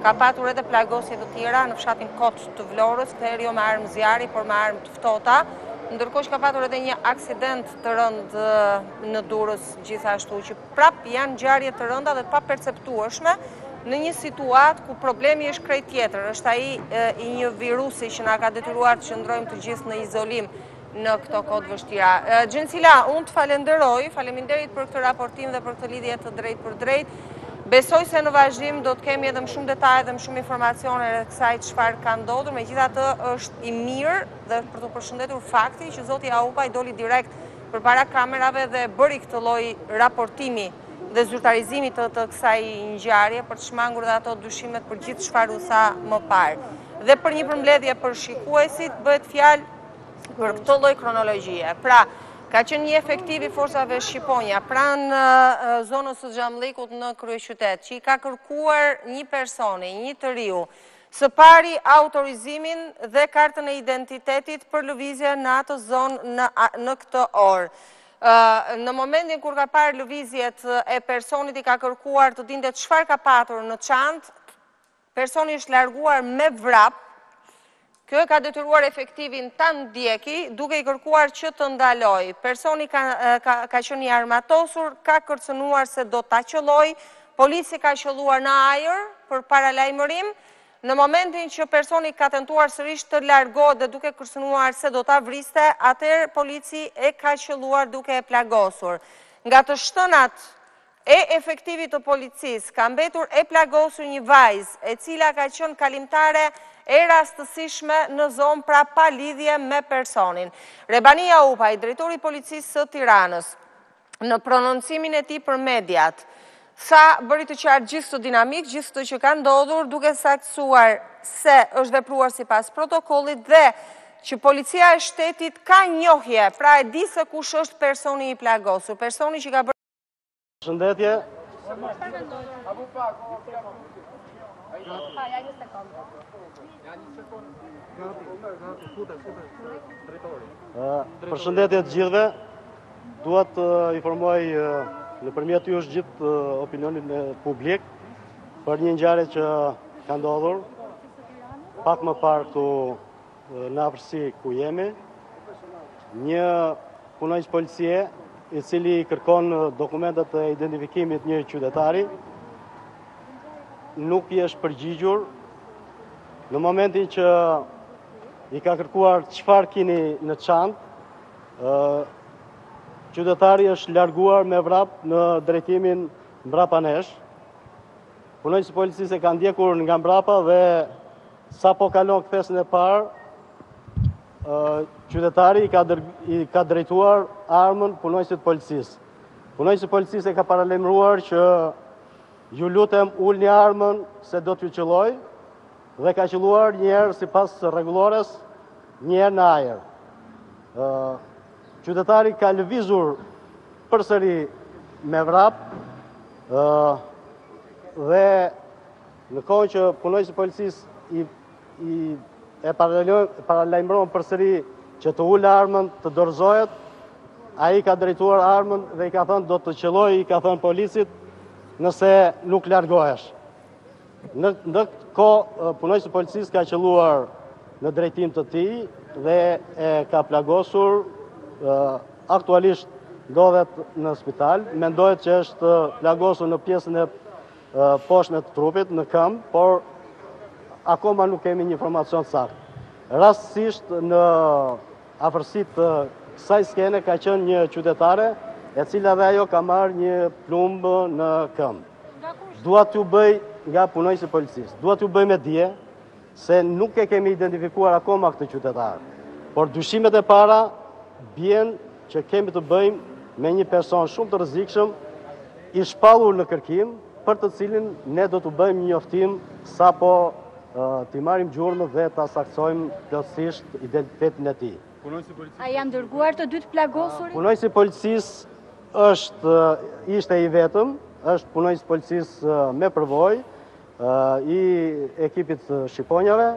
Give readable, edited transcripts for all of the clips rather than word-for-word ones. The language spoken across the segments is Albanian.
ka patur edhe plagosje të tjera në fshatin Kot të Vlorës, këtë herë jo me armë zjarri, por me armë të ftohta, ndërkohë që ka patur edhe një aksident të rënd në Durrës gjithashtu, që prap janë ngjarje të rënda dhe të paperceptueshme në një situatë ku problemi është krejt tjetër, është ai i një virusi që na ka detyruar të qëndrojmë të gjithë në izolim në këto kohë vështira. Gjensila, unë të falenderoj, faleminderit për këtë raportim dhe për këtë lidhje të drejt për drejt. Besoj se në vazhdim do të kemi edhe më shumë detaje dhe më shumë informacione rreth kësaj çfarë ka ndodhur, megjithatë është i mirë dhe për të përshëndetur fakti që zoti Aupaj doli direkt përpara kamerave dhe bëri këtë lloj raportimi dhe zyrtarizimi të kësaj ngjarje për të shmangur dhe ato dyshimet për gjithë çfarë u tha më parë. Dhe për një përmbledhje për shikuesit bëhet fjalë për këtë lloj kronologjie. Pra, ka qenë një efektiv i forcave Shqiponja pranë zonës së Xhamllikut në kryeqytet, që i ka kërkuar një personi, një të riu, së pari autorizimin dhe kartën e identitetit për lëvizje në atë zonë në këtë orë. Në momentin kur ka parë lëvizjet e personit i ka kërkuar të dinte çfarë ka patur në çantë, personi është larguar me vrap. Kjo ka detyruar efektivin ta ndjeki, duke i kërkuar që të ndaloj. Personi ka qenë i armatosur, ka kërcënuar se do ta qëlloj, polici ka qëlluar në ajër për paralajmërim. Në momentin që personi ka tentuar sërish të largohet dhe duke kërcënuar se do ta vriste, atëherë polici e ka qëlluar duke e plagosur. Nga të shtënat e efektivit të policisë ka mbetur e plagosur një vajzë, e cila ka qenë kalimtare e rastësishme në zonë pra pa lidhje me personin. Rebania Aupaj, drejtori i policisë së Tiranës, në prononcimin e tij për mediat, bëri të qartë gjithë këtë dinamik, gjithë këtë që ka ndodhur, duke saktësuar se është vepruar sipas protokollit dhe që policia e shtetit ka njohje, pra e di se kush është personi i plagosur, personi që ka bërë. Shëndetje. Përshëndetje të gjithëve. Dua të informoj nëpërmjet jush gjithë opinionin publik për një ngjarje që ka ndodhur pak më parë këtu në afërsi ku jemi. Një punonjës policie i cili kërkon dokumentet e identifikimit një qytetari nuk i është përgjigjur. Në momentin që i ka kërkuar çfarë keni në çantë, qytetari është larguar me vrap në drejtimin mbrapa nesh. Punonjësi i policisë e ka ndjekur nga mbrapa dhe sapo kalon kthesën e parë, qytetari i ka drejtuar armën punonjësit policisë. Punonjësi i policisë e ka paralajmëruar që ju lutem ulni armën se do t'ju qëlloj dhe ka qëlluar njerë sipas rregullores, njerë në ajër. Qytetari ka lëvizur përsëri me vrap dhe në kohë që punonjësi i policisë e paralajmëron përsëri që të ulë armën, të dorëzohet, ai ka drejtuar armën dhe i ka thënë do të qëlloj, i ka thënë policit nëse nuk largohesh. Në këtë kohë punonjësi i policisë ka qëlluar në drejtim të tij dhe e ka plagosur, aktualisht ndodhet në spital, mendohet që është plagosur në pjesën e poshtme të trupit, në këmbë, por akoma nuk kemi një informacion saktë. Rastësisht në afërsitë të kësaj skene ka qenë një qytetare e cila dhe ajo ka marrë një plumbë në këmbë. Dua t'ju bëj nga punonjësi i policisë, dua t'ju bëj me dije se nuk e kemi identifikuar akoma këtë qytetar, por dyshimet e para bien që kemi të bëjmë me një person shumë të rrezikshëm, i shpallur në kërkim, për të cilin ne do t'u bëjmë një njoftim sapo t'i marrim gjurmë dhe ta saktësojmë plotësisht identitetin e tij. A janë dërguar të dy të plagosurit? Punonjësi i policisë ishte i vetëm, është punonjës i policisë me përvojë i ekipit shqiponjave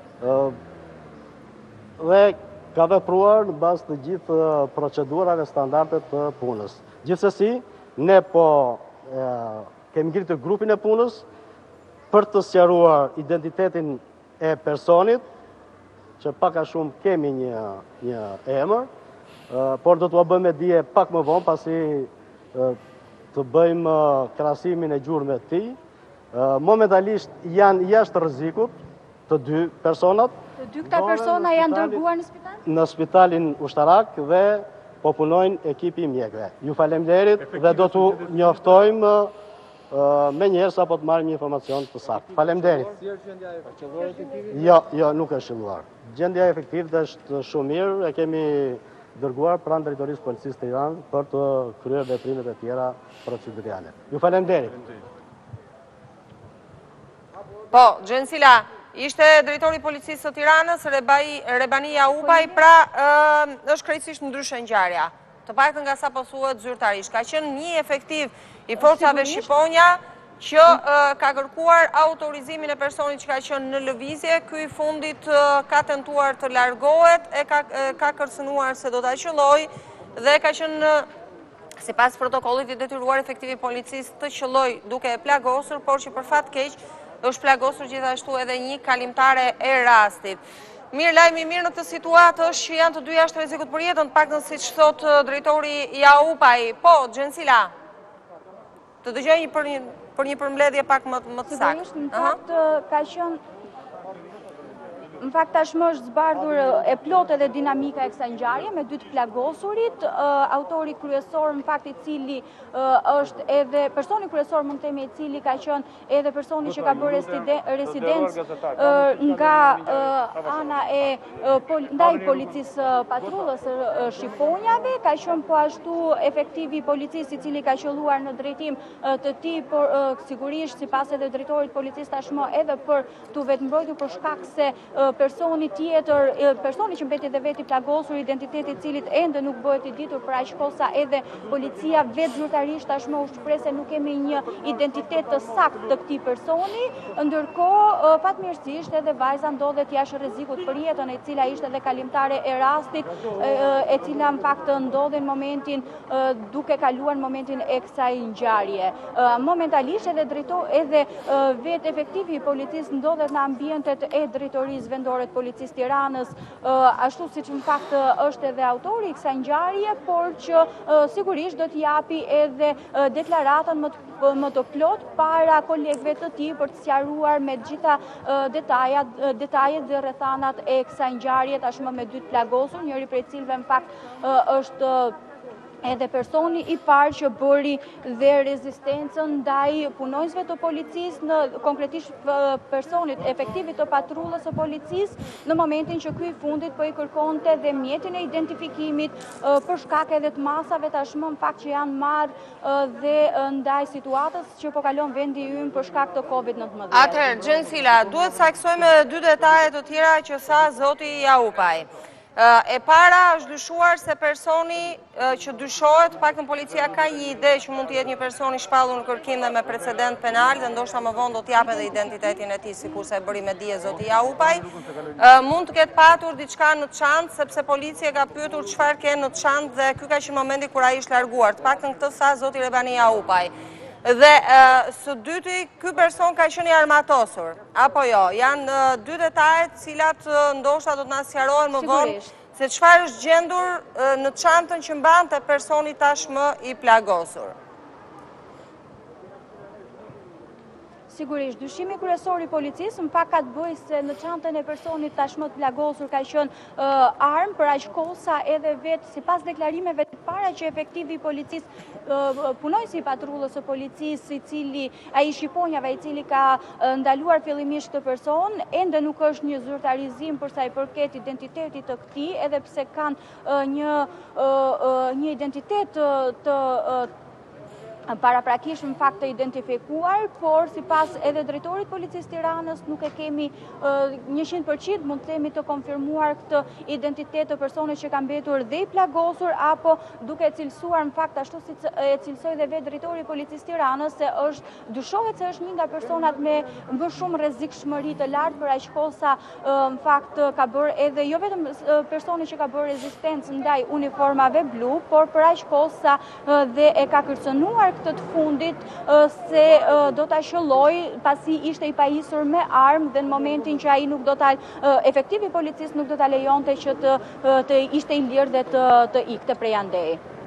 dhe ka vepruar në bazë të gjithë procedurave standarde të punës. Gjithsesi, ne kemi ngritur grupin e punës për të sqaruar identitetin e personit, që pak a shumë kemi një emër, por do t'ua bëjmë dije pak më vonë, pasi të bëjmë krahasimin e gjurmëve të tij. Momentalisht janë jashtë rrezikut të dy personat. Të dy këta persona janë dërguar në spital? Në spitalin ushtarak dhe po punojnë ekipi mjekëve. Ju faleminderit dhe do t'u njoftojmë me njerë sa po të marrim një informacion të saktë. Faleminderit. Jo, nuk është qelluar. Gjendja efektive është shumë mirë, e kemi dërguar pranë drejtorisë policisë të Tiranës për të kryer veprimet e tjera procedurale. Ju faleminderit. Po, Gjensila, ishte drejtori i policisë të Tiranës, Rebani Jaupaj, pra është krejtësisht ndryshe ngjarja. Të paktën nga sa po thuhet zyrtarisht, ka qenë një efektiv i forcave shqiponja që ka kërkuar autorizimin e personit që ka qenë në lëvizje. Ky i fundit ka tentuar të largohet, ka kërcënuar se do ta qelloj dhe ka qenë sipas protokollit i detyruar efektivi policisë të qelloj duke e plagosur, por që për fat keq është plagosur gjithashtu edhe një kalimtare e rastit. Mirë, lajmi mirë në të situatë është që janë të dy jashtë rrezikut për jetën, të paktën siç thot drejtori Jaupaj. Po, Gjensila, të dëgjoj për një përmbledhje pak më të saktë. Sigurisht, në fakt tashmë është zbardhur e plot edhe dinamika e kësaj ngjarje me dy të plagosurit. Autori kryesor, në fakt, i cili është edhe personi kryesor, mund të themi, i cili ka qenë edhe personi që ka bërë residencë nga ana e ndaj policisë patrullës shqiponjave, ka qenë po ashtu efektivi policisë i cili ka qelluar në drejtim të tij, por sigurisht sipas edhe drejtorit policisë tashmë edhe për tu vetëmbrojtur për shkak se personi tjetër, personi që mbeti dhe veti plagosur, identiteti i cilit ende nuk bëhet i ditur për aq kohë sa edhe policia vetë zyrtarisht tashmë u shpreh se nuk kemi një identitet të saktë të këtij personi, ndërkohë fatmirësisht edhe vajza ndodhet jashtë rrezikut për jetën, e cila ishte edhe kalimtare e rastit, e cila në fakt ndodhi në momentin duke kaluar në momentin e kësaj ngjarje. Momentalisht edhe vetë efektivi i policisë ndodhet në ambientet e drejtorisë vendore të policisë Tiranës, ashtu siç në fakt është edhe autori i kësaj ngjarje, por që sigurisht do të japi edhe deklaratën më të plot para kolegëve të tij për të sqaruar me të gjitha detajet dhe rrethanat e kësaj ngjarje tashmë me dy të plagosur, njëri prej cilëve në fakt është edhe personi i parë që bëri dhe rezistencën ndaj punonjësve të policisë, në konkretisht personit efektivit të patrullës së policisë, në momentin që ky i fundit po i kërkonte dhe mjetin e identifikimit për shkak edhe të masave tashmë në fakt që janë marrë dhe ndaj situatës që po kalon vendi ynë për shkak të Covid-19. Atëherë, Gjensila, duhet saksojmë dy detaje të tjera që sa zoti Jaupaj. E para është dyshuar se personi që dyshohet, paktën policia ka një ide që mund të jetë një person i shpallur në kërkim dhe me precedent penal, dhe ndoshta më vonë do t'jap edhe identitetin e tij, sikurse e bëri me dije zoti Jaupaj. Mund të ketë patur diçka në çantë, sepse policia ka pyetur çfarë ke në çantë dhe ky ka qenë momenti kur ai ishte larguar. Të paktën këtë sa zoti Rebani Jaupaj. Dhe së dyti, ky person ka qenë i armatosur, apo jo? Janë dy detajet cilat ndoshta do të na sqarohen më vonë se çfarë është gjendur në çantën që mbante personi tashmë i plagosur. Sigurisht, dyshimi kryesor i policisë në fakt ka të bëjë se në çantën e personit tashmë të plagosur ka qenë armë, për aq kohë sa edhe vetë sipas deklarimeve të para që efektivi i policisë punonjësi i patrullës së policisë, i cili ai shqiponjave, i cili ka ndaluar fillimisht këtë person, ende nuk është një zyrtarizim për sa i përket identitetit të këtij, edhe pse kanë një identitet të paraprakisht në fakt të identifikuar, por sipas edhe drejtorit policisë Tiranës nuk e kemi 100% mund të themi të konfirmuar këtë identitet të personit që ka mbetur dhe i plagosur, apo duke cilësuar në fakt ashtu si e cilësoi dhe vetë drejtori i policisë Tiranës se dyshohet se është një nga personat me më shumë rrezikshmëri të lartë, për aq kohë sa në fakt ka bërë edhe jo vetëm personi që ka bërë rezistencë ndaj uniformave blu, por për aq kohë sa dhe e ka kërcënuar këtë të fundit se do ta shëlloj pasi ishte i pajisur me armë dhe në momentin që ai nuk do ta efektivi policisë nuk do ta lejonte që të ishte i lirë dhe të ikte prej andej.